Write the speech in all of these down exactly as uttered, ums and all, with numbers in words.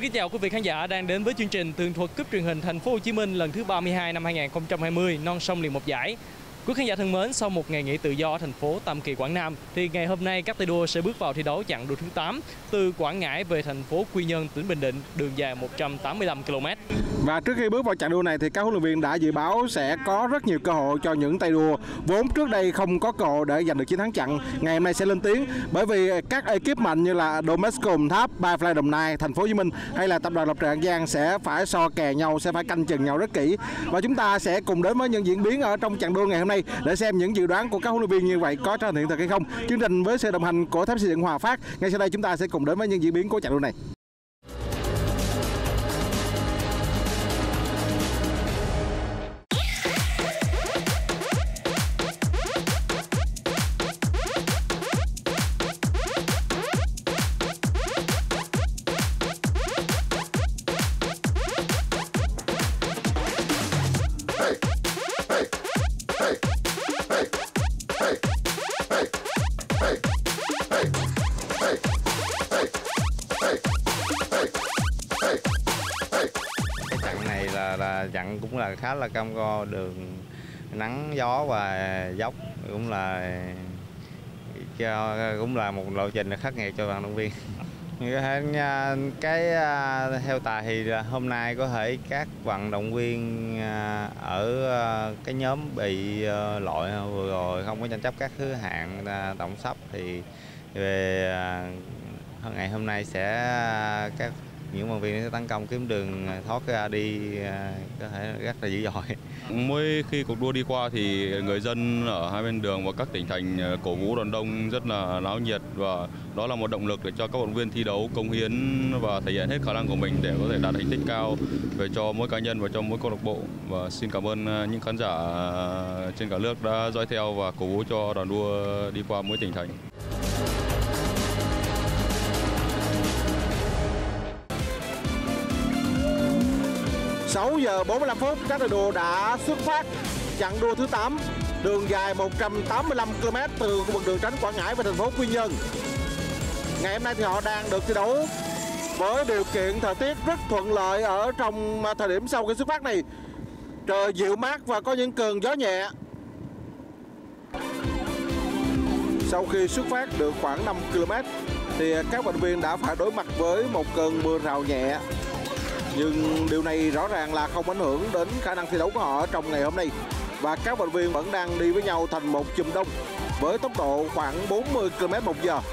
Xin kính chào quý vị khán giả đang đến với chương trình tường thuật cúp truyền hình Thành phố Hồ Chí Minh lần thứ ba mươi hai năm hai nghìn không trăm hai mươi, non sông liền một giải. Quý khán giả thân mến, sau một ngày nghỉ tự do ở thành phố Tam Kỳ, Quảng Nam thì ngày hôm nay các tay đua sẽ bước vào thi đấu chặng đua thứ tám từ Quảng Ngãi về thành phố Quy Nhơn, tỉnh Bình Định, đường dài một trăm tám mươi lăm ki lô mét. Và trước khi bước vào chặng đua này thì các huấn luyện viên đã dự báo sẽ có rất nhiều cơ hội cho những tay đua vốn trước đây không có cơ hội để giành được chiến thắng chặn. Ngày hôm nay sẽ lên tiếng bởi vì các ekip mạnh như là Domesco Đồng Tháp, Firefly Đồng Nai, Thành phố Hồ Chí Minh hay là tập đoàn Lộc Trời An Giang sẽ phải so kè nhau, sẽ phải canh chừng nhau rất kỹ. Và chúng ta sẽ cùng đến với những diễn biến ở trong chặng đua ngày hôm nay để xem những dự đoán của các huấn luyện viên như vậy có trở thành hiện thực hay không. Chương trình với sự đồng hành của Thép Xây Dựng Hòa Phát. Ngay sau đây chúng ta sẽ cùng đến với những diễn biến của chặng đua này. Là chặng cũng là khá là cam go, đường nắng gió và dốc, cũng là cũng là một lộ trình khắc nghiệt cho vận động viên. Cái theo tài thì hôm nay có thể các vận động viên ở cái nhóm bị loại vừa rồi không có tranh chấp các thứ hạng tổng sắp thì về ngày hôm nay sẽ các những vận động viên sẽ tấn công kiếm đường thoát ra đi có thể rất là dữ dội. Mỗi khi cuộc đua đi qua thì người dân ở hai bên đường và các tỉnh thành cổ vũ đón đông rất là náo nhiệt, và đó là một động lực để cho các vận động viên thi đấu cống hiến và thể hiện hết khả năng của mình để có thể đạt thành tích cao về cho mỗi cá nhân và cho mỗi câu lạc bộ. Và xin cảm ơn những khán giả trên cả nước đã dõi theo và cổ vũ cho đoàn đua đi qua mỗi tỉnh thành. sáu giờ bốn mươi lăm phút, các tay đua đã xuất phát chặng đua thứ tám, đường dài một trăm tám mươi lăm ki lô mét từ khu vực đường tránh Quảng Ngãi về thành phố Quy Nhơn. Ngày hôm nay thì họ đang được thi đấu với điều kiện thời tiết rất thuận lợi ở trong thời điểm sau khi xuất phát này. Trời dịu mát và có những cơn gió nhẹ. Sau khi xuất phát được khoảng năm ki lô mét thì các vận động viên đã phải đối mặt với một cơn mưa rào nhẹ. Nhưng điều này rõ ràng là không ảnh hưởng đến khả năng thi đấu của họ trong ngày hôm nay. Và các vận động viên vẫn đang đi với nhau thành một chùm đông với tốc độ khoảng bốn mươi ki lô mét một giờ.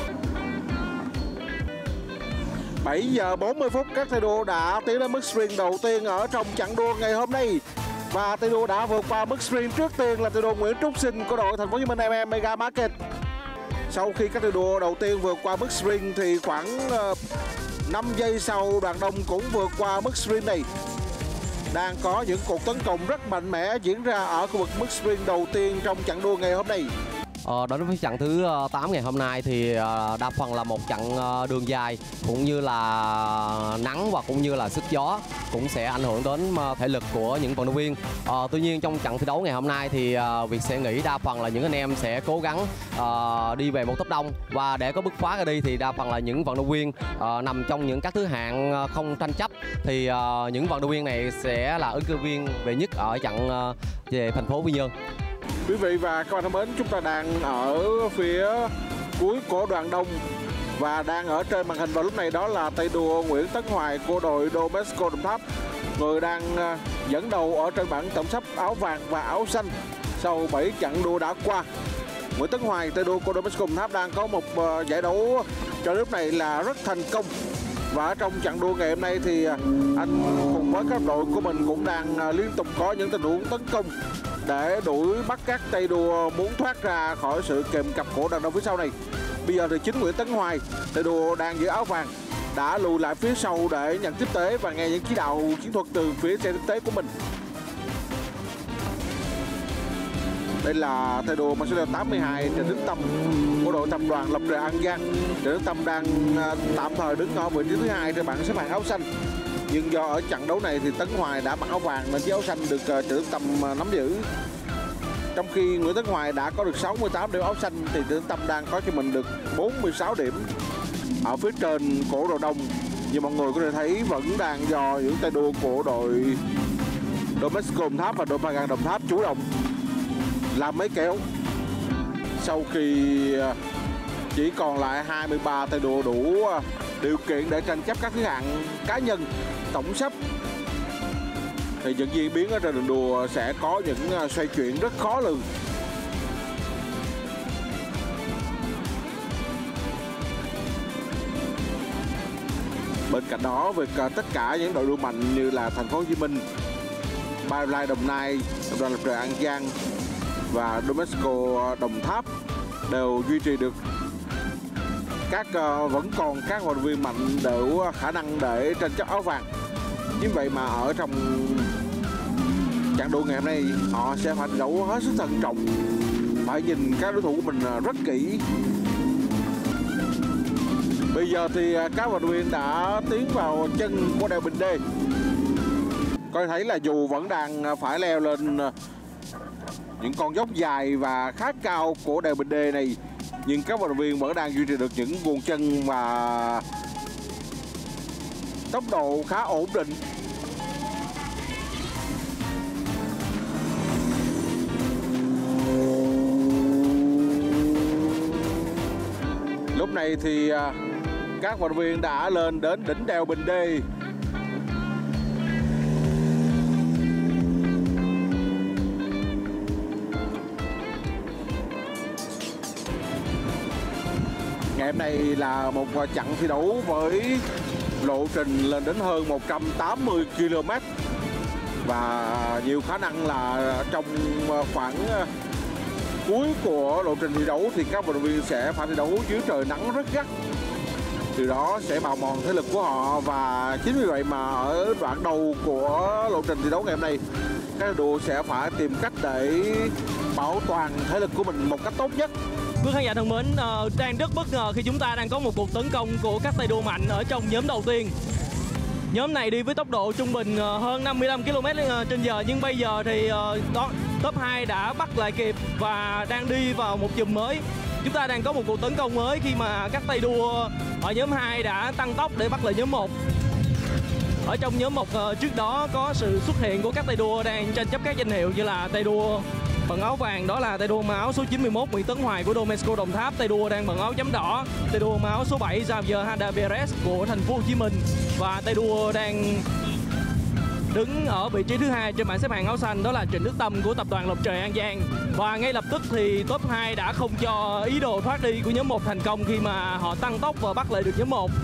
bảy giờ bốn mươi phút, các tay đua đã tiến đến mức sprint đầu tiên ở trong chặng đua ngày hôm nay. Và tay đua đã vượt qua mức sprint trước tiên là tay đua Nguyễn Trúc Sinh của đội Thành phố Hồ Chí Minh em em Mega Market. Sau khi các tay đua đầu tiên vượt qua mức sprint thì khoảng năm giây sau, đoàn đông cũng vượt qua mức sprint này. Đang có những cuộc tấn công rất mạnh mẽ diễn ra ở khu vực mức sprint đầu tiên trong chặng đua ngày hôm nay. Ờ, đối với chặng thứ tám ngày hôm nay thì đa phần là một chặng đường dài, cũng như là nắng và cũng như là sức gió cũng sẽ ảnh hưởng đến thể lực của những vận động viên. Ờ, tuy nhiên trong chặng thi đấu ngày hôm nay thì Việt sẽ nghĩ đa phần là những anh em sẽ cố gắng uh, đi về một tốc đông, và để có bứt phá ra đi thì đa phần là những vận động viên uh, nằm trong những các thứ hạng không tranh chấp thì uh, những vận động viên này sẽ là ứng cử viên về nhất ở chặng uh, về thành phố Quy Nhơn. Quý vị và các bạn thân mến, chúng ta đang ở phía cuối của đoàn đông và đang ở trên màn hình vào lúc này đó là tay đua Nguyễn Tấn Hoài của đội Domesco Đồng Tháp, người đang dẫn đầu ở trên bảng tổng sắp áo vàng và áo xanh sau bảy chặng đua đã qua. Nguyễn Tấn Hoài, tay đua của Domesco Đồng Tháp, đang có một giải đấu cho lúc này là rất thành công. Và ở trong chặng đua ngày hôm nay thì anh cùng với các đội của mình cũng đang liên tục có những tình huống tấn công để đuổi bắt các tay đua muốn thoát ra khỏi sự kèm cặp của đoàn đông phía sau này. Bây giờ thì chính Nguyễn Tấn Hoài, tay đua đang giữ áo vàng, đã lùi lại phía sau để nhận tiếp tế và nghe những chỉ đạo chiến thuật từ phía xe tiếp tế của mình. Đây là tay đua mang số tám mươi hai Trần Đức Tâm của đội tập đoàn Lộc Trời An Giang. Trần Đức Tâm đang tạm thời đứng ở vị trí thứ hai trên bảng xếp hạng áo xanh. Nhưng do ở trận đấu này thì Tấn Hoài đã mặc áo vàng nên chiếc áo xanh được Trần Đức Tâm nắm giữ. Trong khi Nguyễn Tấn Hoài đã có được sáu mươi tám điểm áo xanh thì Trần Đức Tâm đang có cho mình được bốn mươi sáu điểm. Ở phía trên cổ đầu đông Như mọi người có thể thấy vẫn đang do những tay đua của đội Domesco Đồng Tháp và đội Pagan Đồng Tháp chủ động làm mấy kéo. Sau khi chỉ còn lại hai mươi ba tay đua đủ điều kiện để tranh chấp các thứ hạng cá nhân tổng sắp, thì những diễn biến ở trên đường đua sẽ có những xoay chuyển rất khó lường. Bên cạnh đó, việc tất cả những đội đua mạnh như là Thành phố Hồ Chí Minh, Biolife Đồng Nai, Tập đoàn Lập Trời An Giang và Domesco Đồng Tháp đều duy trì được các uh, vẫn còn các vận động viên mạnh đủ khả năng để tranh chấp áo vàng. Chính vậy mà ở trong trận đua ngày hôm nay họ sẽ phải đấu hết sức thận trọng, phải nhìn các đối thủ của mình rất kỹ. Bây giờ thì các vận động viên đã tiến vào chân của đèo Bình Đê. Có thể thấy là dù vẫn đang phải leo lên những con dốc dài và khá cao của đèo Bình Đê này, nhưng các vận động viên vẫn đang duy trì được những guồng chân và tốc độ khá ổn định. Lúc này thì các vận động viên đã lên đến đỉnh đèo Bình Đê. Ngày hôm nay là một chặng thi đấu với lộ trình lên đến hơn một trăm tám mươi ki lô mét và nhiều khả năng là trong khoảng cuối của lộ trình thi đấu thì các vận động viên sẽ phải thi đấu dưới trời nắng rất gắt. Từ đó sẽ bào mòn thể lực của họ, và chính vì vậy mà ở đoạn đầu của lộ trình thi đấu ngày hôm nay, các đội sẽ phải tìm cách để bảo toàn thể lực của mình một cách tốt nhất. Quý khán giả thân mến, uh, đang rất bất ngờ khi chúng ta đang có một cuộc tấn công của các tay đua mạnh ở trong nhóm đầu tiên. Nhóm này đi với tốc độ trung bình uh, hơn năm mươi lăm ki lô mét trên giờ, nhưng bây giờ thì uh, đó, top hai đã bắt lại kịp và đang đi vào một chùm mới. Chúng ta đang có một cuộc tấn công mới khi mà các tay đua ở nhóm hai đã tăng tốc để bắt lại nhóm một. Ở trong nhóm một uh, trước đó có sự xuất hiện của các tay đua đang tranh chấp các danh hiệu như là tay đua bận áo vàng, đó là tay đua mặc áo số chín mươi mốt Nguyễn Tấn Hoài của Domesco Đồng Tháp, tay đua đang bận áo chấm đỏ, tay đua mặc áo số bảy Javier Handa Perez của Thành phố Hồ Chí Minh, và tay đua đang đứng ở vị trí thứ hai trên bảng xếp hạng áo xanh, đó là Trịnh Đức Tâm của Tập đoàn Lộc Trời An Giang. Và ngay lập tức thì top hai đã không cho ý đồ thoát đi của nhóm một thành công khi mà họ tăng tốc và bắt lại được nhóm một.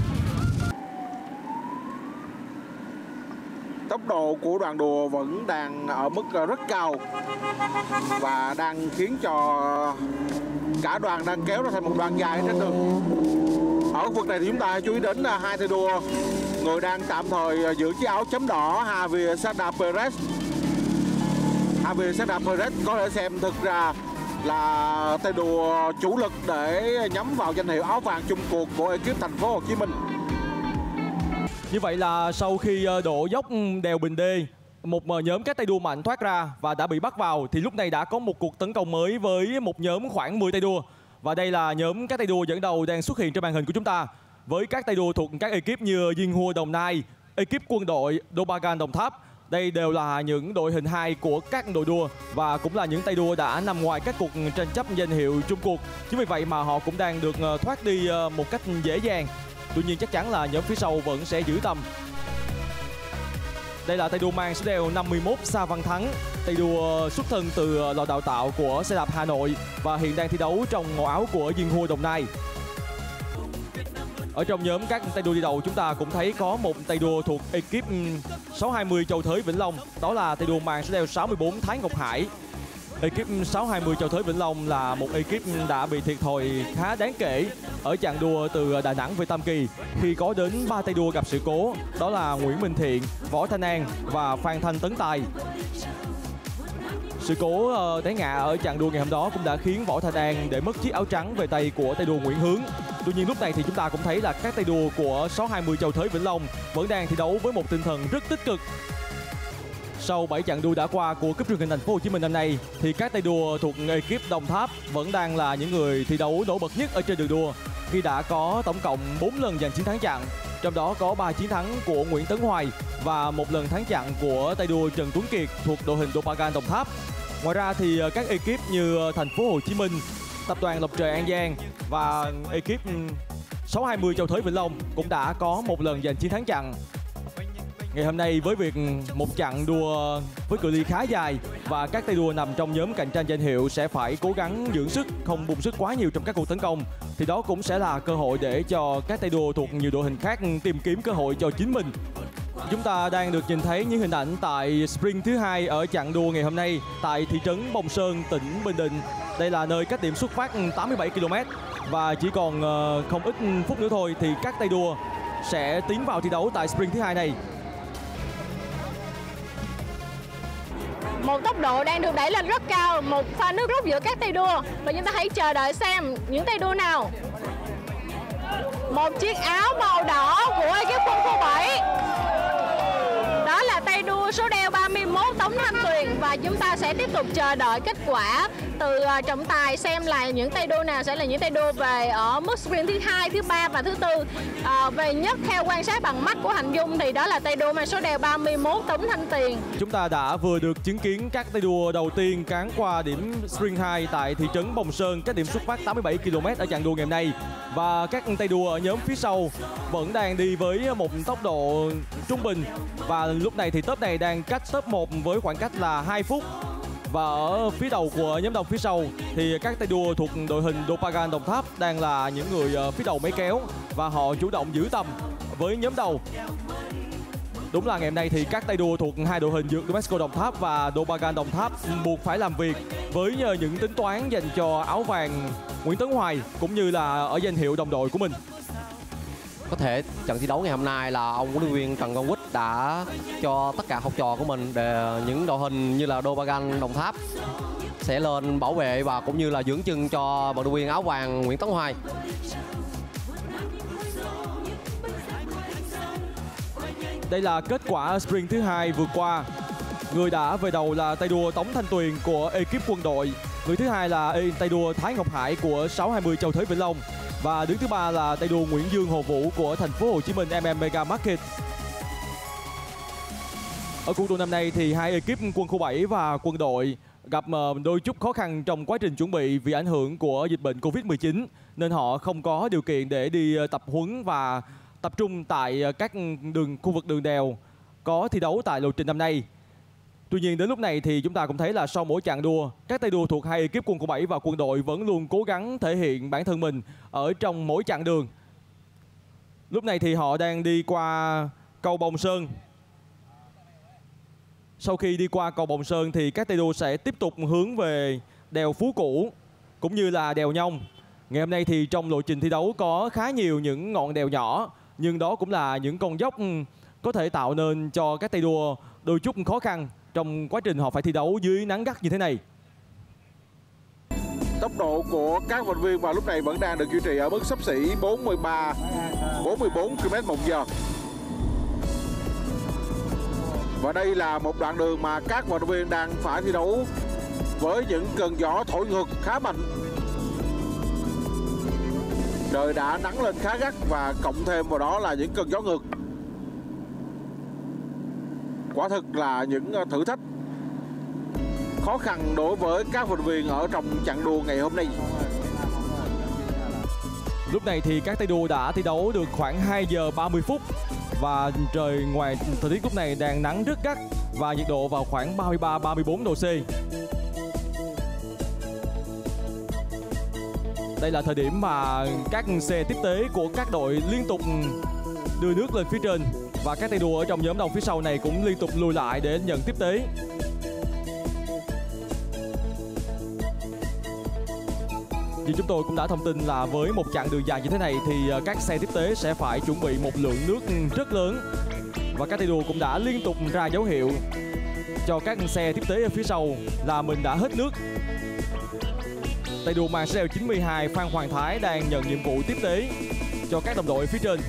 Tốc độ của đoàn đua vẫn đang ở mức rất cao và đang khiến cho cả đoàn đang kéo ra thành một đoàn dài trên đường. Ở khu vực này thì chúng ta chú ý đến là hai tay đua người đang tạm thời giữ chiếc áo chấm đỏ, Javier Sada Perez. Javier Sada Perez có thể xem thực ra là tay đua chủ lực để nhắm vào danh hiệu áo vàng chung cuộc của ekip Thành phố Hồ Chí Minh. Như vậy là sau khi độ dốc đèo Bình Đê, một nhóm các tay đua mạnh thoát ra và đã bị bắt vào, thì lúc này đã có một cuộc tấn công mới với một nhóm khoảng mười tay đua. Và đây là nhóm các tay đua dẫn đầu đang xuất hiện trên màn hình của chúng ta, với các tay đua thuộc các ekip như Jinhua Đồng Nai, ekip quân đội Dobagan Đồng Tháp. Đây đều là những đội hình hai của các đội đua và cũng là những tay đua đã nằm ngoài các cuộc tranh chấp danh hiệu chung cuộc. Chính vì vậy mà họ cũng đang được thoát đi một cách dễ dàng. Tuy nhiên chắc chắn là nhóm phía sau vẫn sẽ giữ tầm. Đây là tay đua mang số đeo năm mươi mốt Sa Văn Thắng, tay đua xuất thân từ lò đào tạo của xe đạp Hà Nội và hiện đang thi đấu trong màu áo của Jinhua Đồng Nai. Ở trong nhóm các tay đua đi đầu, chúng ta cũng thấy có một tay đua thuộc ekip sáu hai mươi Châu Thới Vĩnh Long, đó là tay đua mang số đeo sáu mươi bốn Thái Ngọc Hải. Ekip sáu hai mươi Châu Thới Vĩnh Long là một ekip đã bị thiệt thòi khá đáng kể ở chặng đua từ Đà Nẵng về Tam Kỳ khi có đến ba tay đua gặp sự cố, đó là Nguyễn Minh Thiện, Võ Thanh An và Phan Thanh Tấn Tài. Sự cố té ngã ở chặng đua ngày hôm đó cũng đã khiến Võ Thanh An để mất chiếc áo trắng về tay của tay đua Nguyễn Hướng. Tuy nhiên lúc này thì chúng ta cũng thấy là các tay đua của sáu hai mươi Châu Thới Vĩnh Long vẫn đang thi đấu với một tinh thần rất tích cực. Sau bảy chặng đua đã qua của cúp truyền hình Thành phố Hồ Chí Minh năm nay thì các tay đua thuộc ekip Đồng Tháp vẫn đang là những người thi đấu nổi bật nhất ở trên đường đua khi đã có tổng cộng bốn lần giành chiến thắng chặng. trong đó có ba chiến thắng của Nguyễn Tấn Hoài và một lần thắng chặn của tay đua Trần Tuấn Kiệt thuộc đội hình Dopagan Đồng Tháp. Ngoài ra thì các ekip như Thành phố Hồ Chí Minh, Tập đoàn Lộc Trời An Giang và ekip sáu hai mươi Châu Thới Vĩnh Long cũng đã có một lần giành chiến thắng chặn. Ngày hôm nay với việc một chặng đua với cự ly khá dài và các tay đua nằm trong nhóm cạnh tranh danh hiệu sẽ phải cố gắng dưỡng sức, không bùng sức quá nhiều trong các cuộc tấn công, thì đó cũng sẽ là cơ hội để cho các tay đua thuộc nhiều đội hình khác tìm kiếm cơ hội cho chính mình. Chúng ta đang được nhìn thấy những hình ảnh tại sprint thứ hai ở chặng đua ngày hôm nay tại thị trấn Bồng Sơn, tỉnh Bình Định. Đây là nơi cách điểm xuất phát tám mươi bảy ki lô mét và chỉ còn không ít phút nữa thôi thì các tay đua sẽ tiến vào thi đấu tại sprint thứ hai này. Một tốc độ đang được đẩy lên rất cao, một pha nước rút giữa các tay đua và chúng ta hãy chờ đợi xem những tay đua nào. Một chiếc áo màu đỏ của ekip quân khu bảy. Đó là tay đua số đeo ba mươi mốt Tống Thanh Tuyền và chúng ta sẽ tiếp tục chờ đợi kết quả từ trọng tài xem là những tay đua nào sẽ là những tay đua về ở mức sprint thứ hai, thứ ba và thứ tư. À, về nhất theo quan sát bằng mắt của Hành Dung thì đó là tay đua mang số đeo ba mươi mốt Tống Thanh Tuyền. Chúng ta đã vừa được chứng kiến các tay đua đầu tiên cán qua điểm sprint hai tại thị trấn Bồng Sơn, cách điểm xuất phát tám mươi bảy ki lô mét ở chặng đua ngày hôm nay. Và các tay đua ở nhóm phía sau vẫn đang đi với một tốc độ trung bình và lúc này thì top này đang cách top một với khoảng cách là hai phút. Và ở phía đầu của nhóm đồng phía sau thì các tay đua thuộc đội hình Dopagan Đồng Tháp đang là những người phía đầu máy kéo và họ chủ động giữ tầm với nhóm đầu. Đúng là ngày hôm nay thì các tay đua thuộc hai đội hình Dược Domesco Đồng Tháp và Dopagan Đồng Tháp buộc phải làm việc với những tính toán dành cho áo vàng Nguyễn Tấn Hoài cũng như là ở danh hiệu đồng đội của mình. Có thể trận thi đấu ngày hôm nay là ông huấn luyện viên Trần Công Quýt đã cho tất cả học trò của mình để những đội hình như là Dopagan Đồng Tháp sẽ lên bảo vệ và cũng như là dưỡng chân cho vận động viên áo vàng Nguyễn Tấn Hoài. Đây là kết quả sprint thứ hai vừa qua. Người đã về đầu là tay đua Tống Thanh Tuyền của ekip quân đội. Người thứ hai là tay đua Thái Ngọc Hải của sáu hai mươi Châu Thới Vĩnh Long. Và đứng thứ ba là tay đua Nguyễn Dương Hồ Vũ của Thành phố Hồ Chí Minh em em Mega Market. Ở cuộc đua năm nay thì hai ekip quân khu bảy và quân đội gặp đôi chút khó khăn trong quá trình chuẩn bị vì ảnh hưởng của dịch bệnh Covid mười chín nên họ không có điều kiện để đi tập huấn và tập trung tại các đường khu vực đường đèo có thi đấu tại lộ trình năm nay. Tuy nhiên đến lúc này thì chúng ta cũng thấy là sau mỗi chặng đua, các tay đua thuộc hai ekip quân khu bảy và quân đội vẫn luôn cố gắng thể hiện bản thân mình ở trong mỗi chặng đường. Lúc này thì họ đang đi qua cầu Bồng Sơn. Sau khi đi qua cầu Bồng Sơn thì các tay đua sẽ tiếp tục hướng về đèo Phú Cũ cũng như là đèo Nhông. Ngày hôm nay thì trong lộ trình thi đấu có khá nhiều những ngọn đèo nhỏ, nhưng đó cũng là những con dốc có thể tạo nên cho các tay đua đôi chút khó khăn trong quá trình họ phải thi đấu dưới nắng gắt như thế này. Tốc độ của các vận động viên vào lúc này vẫn đang được duy trì ở mức xấp xỉ bốn mươi ba, bốn mươi bốn ki lô mét một giờ. Và đây là một đoạn đường mà các vận động viên đang phải thi đấu với những cơn gió thổi ngược khá mạnh. Trời đã nắng lên khá gắt và cộng thêm vào đó là những cơn gió ngược. Quả thực là những thử thách khó khăn đối với các vận động viên ở trong chặng đua ngày hôm nay. Lúc này thì các tay đua đã thi đấu được khoảng hai giờ ba mươi phút và trời ngoài thời tiết lúc này đang nắng rất gắt và nhiệt độ vào khoảng ba mươi ba ba mươi bốn độ C. Đây là thời điểm mà các xe tiếp tế của các đội liên tục đưa nước lên phía trên và các tay đua ở trong nhóm đồng phía sau này cũng liên tục lùi lại để nhận tiếp tế. Như chúng tôi cũng đã thông tin là với một chặng đường dài như thế này thì các xe tiếp tế sẽ phải chuẩn bị một lượng nước rất lớn và các tay đua cũng đã liên tục ra dấu hiệu cho các xe tiếp tế ở phía sau là mình đã hết nước. Tay đua mang số đeo chín mươi hai Phan Hoàng Thái đang nhận nhiệm vụ tiếp tế cho các đồng đội phía trên.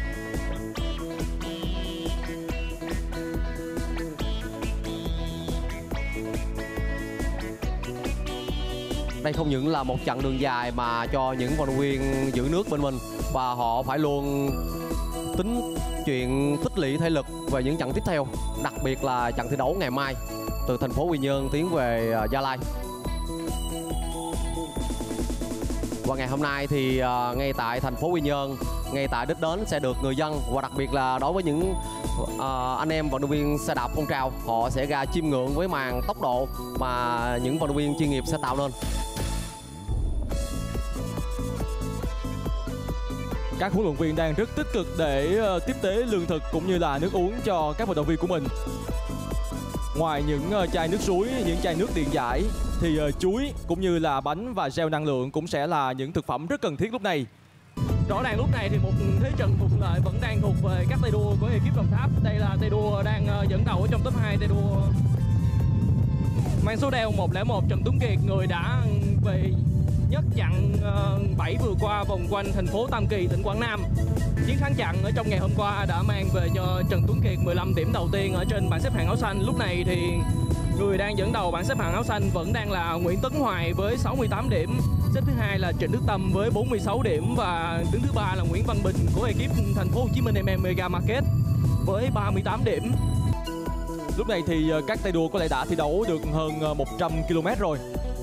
Đây không những là một chặng đường dài mà cho những vận động viên giữ nước bên mình và họ phải luôn tính chuyện tích lũy thể lực về những trận tiếp theo, đặc biệt là trận thi đấu ngày mai từ thành phố Quy Nhơn tiến về Gia Lai. Và ngày hôm nay thì uh, ngay tại thành phố Quy Nhơn, ngay tại đích đến sẽ được người dân và đặc biệt là đối với những uh, anh em vận động viên xe đạp phong trào, họ sẽ ra chiêm ngưỡng với màn tốc độ mà những vận động viên chuyên nghiệp sẽ tạo nên. Các huấn luyện viên đang rất tích cực để uh, tiếp tế lương thực cũng như là nước uống cho các vận động viên của mình. Ngoài những uh, chai nước suối, những chai nước điện giải thì uh, chuối cũng như là bánh và gel năng lượng cũng sẽ là những thực phẩm rất cần thiết lúc này. Rõ ràng lúc này thì một thế trận thuận lợi vẫn đang thuộc về các tay đua của ekip Đồng Tháp. Đây là tay đua đang uh, dẫn đầu ở trong top hai, tay đua mang số đeo một không một Trần Tuấn Kiệt, người đã về nhất chặng uh, bảy vừa qua vòng quanh thành phố Tam Kỳ, tỉnh Quảng Nam. Chiến thắng chặng ở trong ngày hôm qua đã mang về cho Trần Tuấn Kiệt mười lăm điểm đầu tiên ở trên bảng xếp hạng áo xanh. Lúc này thì người đang dẫn đầu bảng xếp hạng áo xanh vẫn đang là Nguyễn Tấn Hoài với sáu mươi tám điểm. Xếp thứ hai là Trịnh Đức Tâm với bốn mươi sáu điểm và đứng thứ ba là Nguyễn Văn Bình của ekip thành phố Hồ Chí Minh em em Mega Market với ba mươi tám điểm. Lúc này thì các tay đua có lẽ đã thi đấu được hơn một trăm ki lô mét rồi.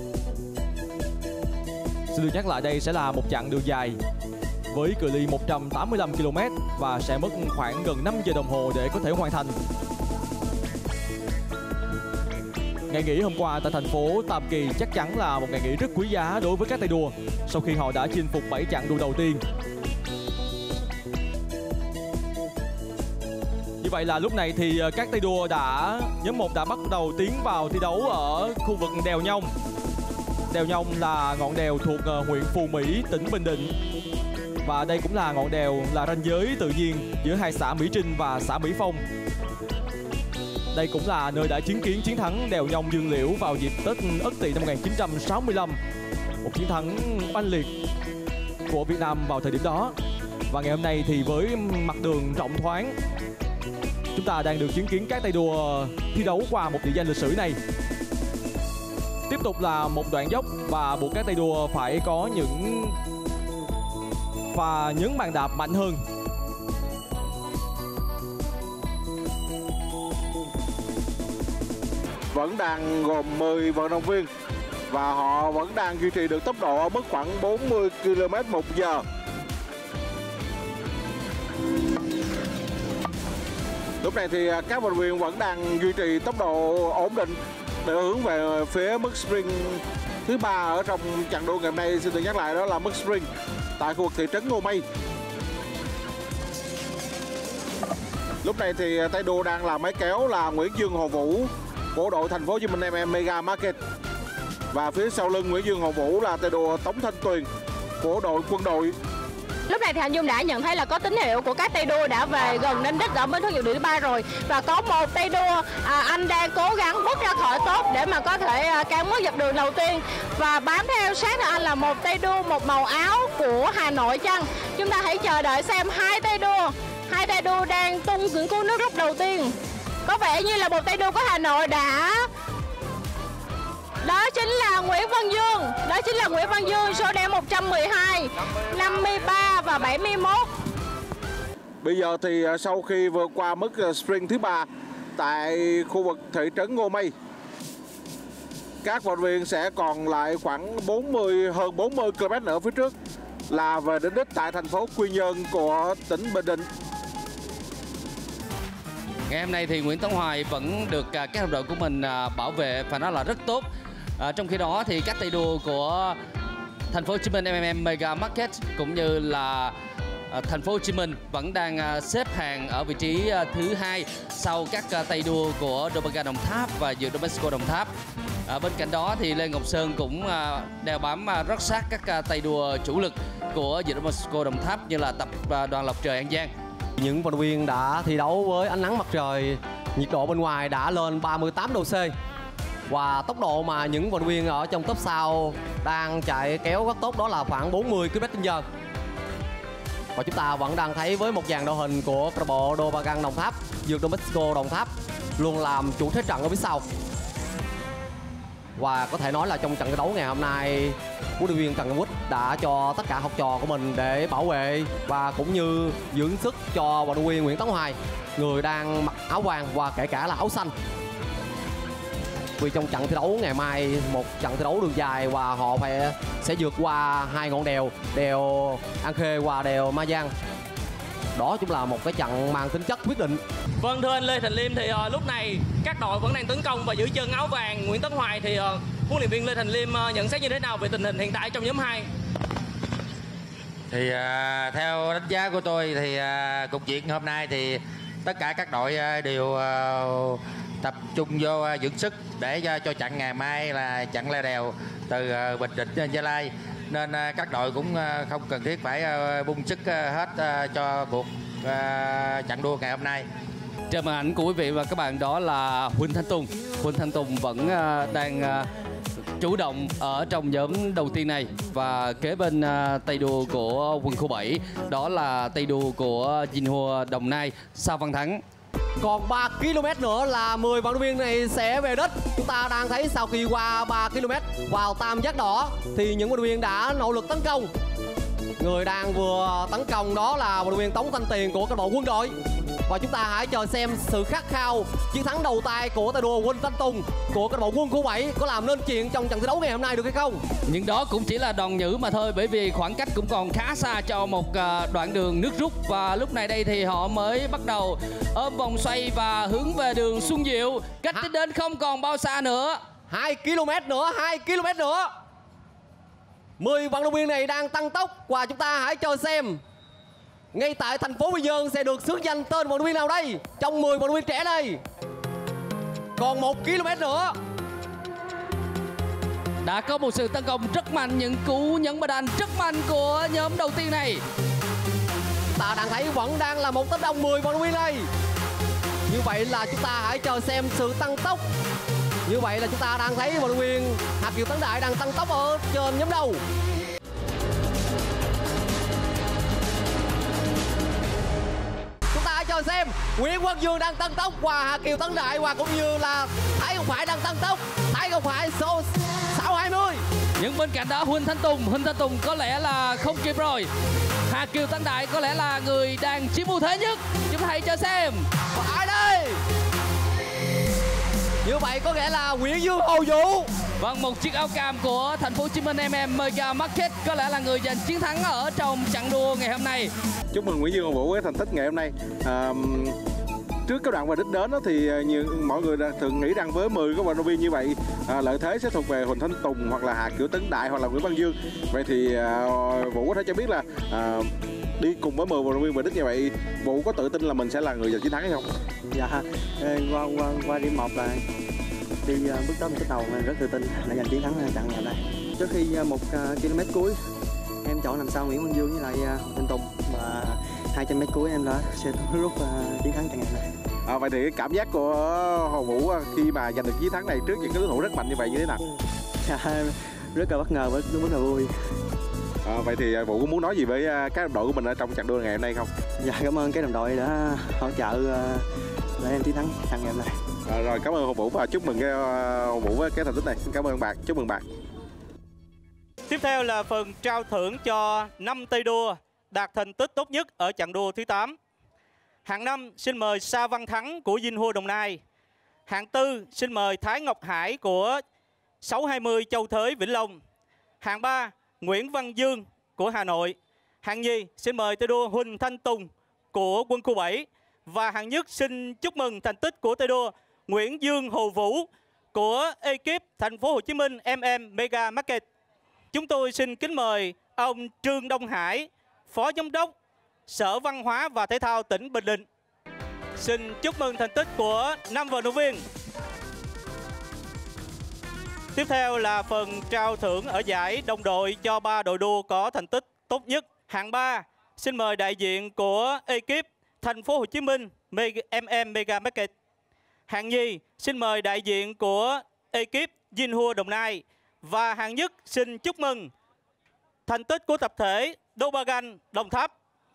Xin được nhắc lại, đây sẽ là một chặng đường dài với cự ly một trăm tám mươi lăm ki lô mét và sẽ mất khoảng gần năm giờ đồng hồ để có thể hoàn thành. Ngày nghỉ hôm qua tại thành phố Tam Kỳ chắc chắn là một ngày nghỉ rất quý giá đối với các tay đua sau khi họ đã chinh phục bảy chặng đua đầu tiên. Như vậy là lúc này thì các tay đua đã nhóm một đã bắt đầu tiến vào thi đấu ở khu vực đèo Nhông. Đèo Nhông là ngọn đèo thuộc huyện Phù Mỹ, tỉnh Bình Định. Và đây cũng là ngọn đèo là ranh giới tự nhiên giữa hai xã Mỹ Trinh và xã Mỹ Phong. Đây cũng là nơi đã chứng kiến chiến thắng đèo Nhông Dương Liễu vào dịp Tết Ất Tỵ năm một nghìn chín trăm sáu mươi lăm. Một chiến thắng oanh liệt của Việt Nam vào thời điểm đó. Và ngày hôm nay thì với mặt đường rộng thoáng, chúng ta đang được chứng kiến các tay đua thi đấu qua một địa danh lịch sử này. Tiếp tục là một đoạn dốc và buộc các tay đua phải có những pha nhấn bàn đạp mạnh hơn. Vẫn đang gồm mười vận động viên và họ vẫn đang duy trì được tốc độ ở mức khoảng bốn mươi ki lô mét một giờ. Lúc này thì các vận động viên vẫn đang duy trì tốc độ ổn định để hướng về phía mức sprint thứ ba ở trong chặng đua ngày hôm nay. Xin được nhắc lại, đó là mức sprint tại khu vực thị trấn Ngô Mây. Lúc này thì tay đua đang làm máy kéo là Nguyễn Dương Hồ Vũ của đội thành phố Hồ Chí Minh em em Mega Market, và phía sau lưng Nguyễn Dương Hồ Vũ là tay đua Tống Thanh Tuyền của đội Quân đội. Lúc này thì Hạnh Dung đã nhận thấy là có tín hiệu của các tay đua đã về gần đến đích ở bên thương hiệu điểm thứ ba rồi, và có một tay đua à, anh đang cố gắng bước ra khỏi top để mà có thể à, cán mốc dọc đường đầu tiên, và bám theo sát là anh là một tay đua một màu áo của Hà Nội chăng. Chúng ta hãy chờ đợi xem hai tay đua hai tay đua đang tung những cú nước rút đầu tiên. Có vẻ như là một tay đua của Hà Nội đã Đó chính là Nguyễn Văn Dương. Đó chính là Nguyễn Văn Dương, số đeo một trăm mười hai, năm mươi ba và bảy mươi mốt. Bây giờ thì sau khi vượt qua mức sprint thứ ba tại khu vực thị trấn Ngô Mây, các vận động viên sẽ còn lại khoảng bốn mươi hơn bốn mươi ki lô mét nữa phía trước là về đến đích tại thành phố Quy Nhơn của tỉnh Bình Định. Ngày hôm nay thì Nguyễn Tấn Hoài vẫn được các đồng đội của mình bảo vệ và nó là rất tốt. À, trong khi đó thì các tay đua của thành phố Hồ Chí Minh em em Mega Market cũng như là à, thành phố Hồ Chí Minh vẫn đang à, xếp hàng ở vị trí à, thứ hai sau các à, tay đua của Dobaga Đồng Tháp và Dược Domesco Đồng Tháp. À, bên cạnh đó thì Lê Ngọc Sơn cũng à, đeo bám à, rất sát các à, tay đua chủ lực của Dược Domesco Đồng Tháp như là tập à, đoàn Lộc Trời An Giang. Những vận động viên đã thi đấu với ánh nắng mặt trời, nhiệt độ bên ngoài đã lên ba mươi tám độ C. Và tốc độ mà những vận động viên ở trong top sau đang chạy kéo rất tốt đó là khoảng bốn mươi ki lô mét trên giờ. Và chúng ta vẫn đang thấy với một dàn đội hình của câu lạc bộ Dobagang Đồng Tháp, Dược Domesco Đồng Tháp luôn làm chủ thế trận ở phía sau. Và có thể nói là trong trận đấu ngày hôm nay, huấn luyện viên Trần Văn Quýt đã cho tất cả học trò của mình để bảo vệ và cũng như dưỡng sức cho vận động viên Nguyễn Tấn Hoài, người đang mặc áo vàng và kể cả là áo xanh. Vì trong trận thi đấu ngày mai, một trận thi đấu đường dài và họ phải sẽ vượt qua hai ngọn đèo, đèo An Khê và đèo Ma Giang. Đó cũng là một cái trận mang tính chất quyết định. Vâng, thưa anh Lê Thành Liêm, thì uh, lúc này các đội vẫn đang tấn công và giữ chân áo vàng Nguyễn Tấn Hoài, thì uh, huấn luyện viên Lê Thành Liêm uh, nhận xét như thế nào về tình hình hiện tại trong nhóm hai? Thì uh, theo đánh giá của tôi thì uh, cục diện hôm nay thì tất cả các đội uh, đều uh, tập trung vô uh, dưỡng sức để uh, cho trận ngày mai là trận leo đèo từ uh, Bình Định đến Gia Lai, nên uh, các đội cũng uh, không cần thiết phải uh, bung sức uh, hết uh, cho cuộc uh, trận đua ngày hôm nay. Trên màn ảnh của quý vị và các bạn đó là Huỳnh Thanh Tùng. Huỳnh Thanh Tùng vẫn uh, đang uh, chủ động ở trong nhóm đầu tiên này, và kế bên uh, tay đua của quân khu bảy đó là tay đua của Jinhua Đồng Nai, Sa Văn Thắng. Còn ba ki lô mét nữa là mười vận động viên này sẽ về đích. Chúng ta đang thấy sau khi qua ba ki lô mét vào tam giác đỏ thì những vận động viên đã nỗ lực tấn công. Người đang vừa tấn công đó là vận động viên Tống Thanh Tiền của câu lạc bộ Quân đội. Và chúng ta hãy chờ xem sự khát khao chiến thắng đầu tay của tay đua Huỳnh Thanh Tùng của câu lạc bộ Quân khu bảy có làm nên chuyện trong trận thi đấu ngày hôm nay được hay không. Nhưng đó cũng chỉ là đòn nhử mà thôi, bởi vì khoảng cách cũng còn khá xa cho một đoạn đường nước rút. Và lúc này đây thì họ mới bắt đầu ôm vòng xoay và hướng về đường Xuân Diệu. Cách đích đến không còn bao xa nữa. hai ki lô mét nữa, hai ki lô mét nữa. mười vận động viên này đang tăng tốc và chúng ta hãy chờ xem ngay tại thành phố Quy Nhơn sẽ được xướng danh tên vận động viên nào đây trong mười vận động viên trẻ đây. Còn một ki lô mét nữa. Đã có một sự tấn công rất mạnh, những cú nhấn bàn đanh rất mạnh của nhóm đầu tiên này. Ta đang thấy vẫn đang là một tấn công mười vận động viên này. Như vậy là chúng ta hãy chờ xem sự tăng tốc. Như vậy là chúng ta đang thấy vận động viên Hạt Kiều Tấn Đại đang tăng tốc ở trên nhóm đầu. Chúng ta hãy chờ xem Nguyễn Quang Dương đang tăng tốc và Hạt Kiều Tấn Đại và cũng như là Thái Ngọc Phải đang tăng tốc. Thái Ngọc Phải số sáu hai mươi. Nhưng bên cạnh đó Huỳnh Thanh Tùng, Huỳnh Thanh Tùng có lẽ là không kịp rồi. Hạt Kiều Tấn Đại có lẽ là người đang chiếm ưu thế nhất. Chúng ta hãy chờ xem. Và ai đây? Như vậy có nghĩa là Nguyễn Dương Hồ Vũ. Vâng, một chiếc áo cam của thành phố Hồ Chí Minh em em Mega Market có lẽ là người giành chiến thắng ở trong trận đua ngày hôm nay. Chúc mừng Nguyễn Dương Hồ Vũ với thành tích ngày hôm nay. À, trước cái đoạn vào đích đến đó thì nhiều mọi người thường nghĩ rằng với mười cái vận động viên như vậy, à, lợi thế sẽ thuộc về Huỳnh Thanh Tùng hoặc là Hạt Kiều Tấn Đại hoặc là Nguyễn Văn Dương. Vậy thì à, Vũ có thể cho biết là à, đi cùng với mười vận động viên về đích như vậy, Vũ có tự tin là mình sẽ là người giành chiến thắng hay không? Dạ, qua qua qua điểm một là đi bước tới một cái đầu rất tự tin là giành chiến thắng trận ngày nay. Trước khi một km cuối em chọn làm sao Nguyễn Văn Dương với lại Huỳnh Thanh Tùng, và hai trăm mét cuối em đã sẽ rút chiến thắng trận ngày nay. À, vậy thì cái cảm giác của Hồ Vũ khi mà giành được chiến thắng này trước những cái đối thủ rất mạnh như vậy như thế nào? Dạ, rất là bất ngờ và rất là vui. À, vậy thì Vũ có muốn nói gì với các đồng đội của mình ở trong trận đua ngày hôm nay không? Dạ, cảm ơn các đồng đội đã hỗ trợ để em chiến thắng trận ngày hôm nay. À, rồi cảm ơn Hồ Vũ và chúc mừng cái Hồ Vũ với cái thành tích này. Cảm ơn bạn, chúc mừng bạn. Tiếp theo là phần trao thưởng cho năm tay đua đạt thành tích tốt nhất ở trận đua thứ tám. Hạng năm xin mời Sa Văn Thắng của Jinhua Đồng Nai. Hạng tư xin mời Thái Ngọc Hải của sáu hai mươi Châu Thới Vĩnh Long. Hạng ba Nguyễn Văn Dương của Hà Nội. Hạng nhì xin mời tay đua Huỳnh Thanh Tùng của Quân khu bảy. Và hạng nhất xin chúc mừng thành tích của tay đua Nguyễn Dương Hồ Vũ của ekip thành phố Hồ Chí Minh em em Mega Market. Chúng tôi xin kính mời ông Trương Đông Hải, Phó Giám đốc Sở Văn hóa và Thể thao tỉnh Bình Định. Xin chúc mừng thành tích của năm vận động viên. Tiếp theo là phần trao thưởng ở giải đồng đội cho ba đội đua có thành tích tốt nhất. Hạng ba xin mời đại diện của ekip thành phố Hồ Chí Minh em em Mega Market. Hạng nhì xin mời đại diện của ekip Jinhua Đồng Nai. Và hạng nhất xin chúc mừng thành tích của tập thể Dobagan Đồng Tháp.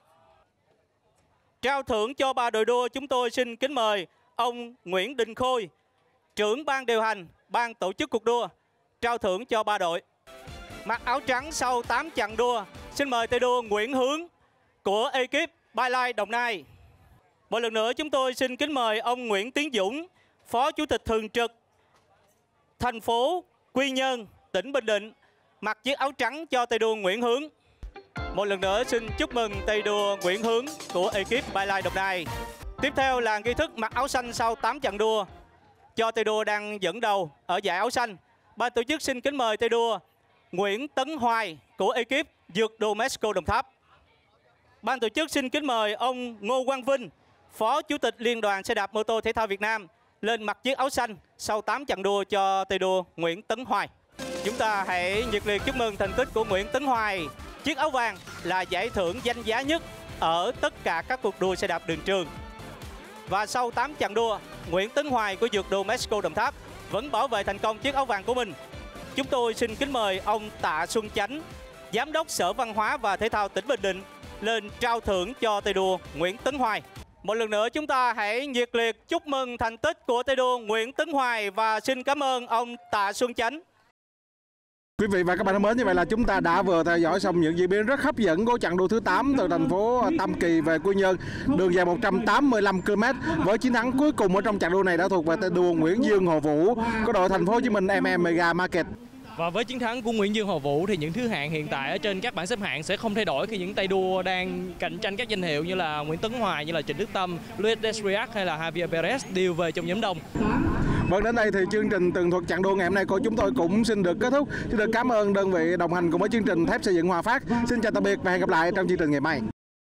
Trao thưởng cho ba đội đua, chúng tôi xin kính mời ông Nguyễn Đình Khôi, trưởng ban điều hành, ban tổ chức cuộc đua. trao thưởng cho ba đội. Mặc áo trắng sau tám chặng đua, xin mời tay đua Nguyễn Hướng của ekip Byline Đồng Nai. Một lần nữa chúng tôi xin kính mời ông Nguyễn Tiến Dũng, Phó Chủ tịch Thường trực thành phố Quy Nhơn, tỉnh Bình Định, mặc chiếc áo trắng cho tay đua Nguyễn Hướng. Một lần nữa xin chúc mừng tay đua Nguyễn Hướng của ekip Byline Đồng Nai. Tiếp theo là nghi thức mặc áo xanh sau tám chặng đua cho tay đua đang dẫn đầu ở giải áo xanh. Ban tổ chức xin kính mời tay đua Nguyễn Tấn Hoài của ekip Dược Đô Mexico Đồng Tháp. Ban tổ chức xin kính mời ông Ngô Quang Vinh, Phó Chủ tịch Liên đoàn Xe đạp mô tô thể thao Việt Nam lên mặc chiếc áo xanh sau tám chặng đua cho tay đua Nguyễn Tấn Hoài. Chúng ta hãy nhiệt liệt chúc mừng thành tích của Nguyễn Tấn Hoài. Chiếc áo vàng là giải thưởng danh giá nhất ở tất cả các cuộc đua xe đạp đường trường. Và sau tám chặng đua, Nguyễn Tấn Hoài của Dược Đô Mexico Đồng Tháp vẫn bảo vệ thành công chiếc áo vàng của mình. Chúng tôi xin kính mời ông Tạ Xuân Chánh, Giám đốc Sở Văn hóa và Thể thao tỉnh Bình Định lên trao thưởng cho tay đua Nguyễn Tấn Hoài. Một lần nữa chúng ta hãy nhiệt liệt chúc mừng thành tích của tay đua Nguyễn Tấn Hoài và xin cảm ơn ông Tạ Xuân Chánh. Quý vị và các bạn thân mến, như vậy là chúng ta đã vừa theo dõi xong những diễn biến rất hấp dẫn của chặng đua thứ tám từ thành phố Tam Kỳ về Quy Nhơn, đường dài một trăm tám mươi lăm ki lô mét. Với chiến thắng cuối cùng ở trong chặng đua này đã thuộc về tay đua Nguyễn Dương Hồ Vũ của đội Thành phố Hồ Chí Minh em em Mega Market. Và với chiến thắng của Nguyễn Dương Hồ Vũ thì những thứ hạng hiện tại ở trên các bảng xếp hạng sẽ không thay đổi khi những tay đua đang cạnh tranh các danh hiệu như là Nguyễn Tấn Hoài, như là Trịnh Đức Tâm, Luis Desriac hay là Javier Perez đều về trong nhóm đông. Vâng, đến đây thì chương trình tường thuật chặng đua ngày hôm nay của chúng tôi cũng xin được kết thúc. Xin được cảm ơn đơn vị đồng hành cùng với chương trình Thép Xây Dựng Hòa Phát. Xin chào tạm biệt và hẹn gặp lại trong chương trình ngày mai.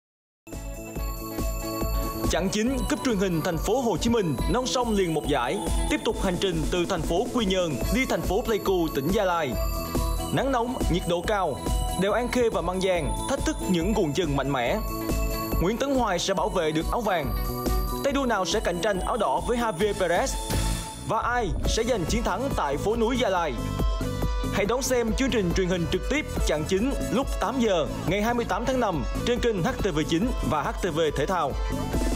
Chặng chính cúp truyền hình Thành phố Hồ Chí Minh non sông liền một giải, tiếp tục hành trình từ thành phố Quy Nhơn đi thành phố Pleiku, tỉnh Gia Lai. Nắng nóng, nhiệt độ cao, đèo An Khê và Măng Giang thách thức những nguồn chân mạnh mẽ. Nguyễn Tấn Hoài sẽ bảo vệ được áo vàng. Tay đua nào sẽ cạnh tranh áo đỏ với Javier Perez? Và ai sẽ giành chiến thắng tại phố núi Gia Lai? Hãy đón xem chương trình truyền hình trực tiếp chặng chính lúc tám giờ ngày hai mươi tám tháng năm trên kênh H T V chín và H T V Thể thao.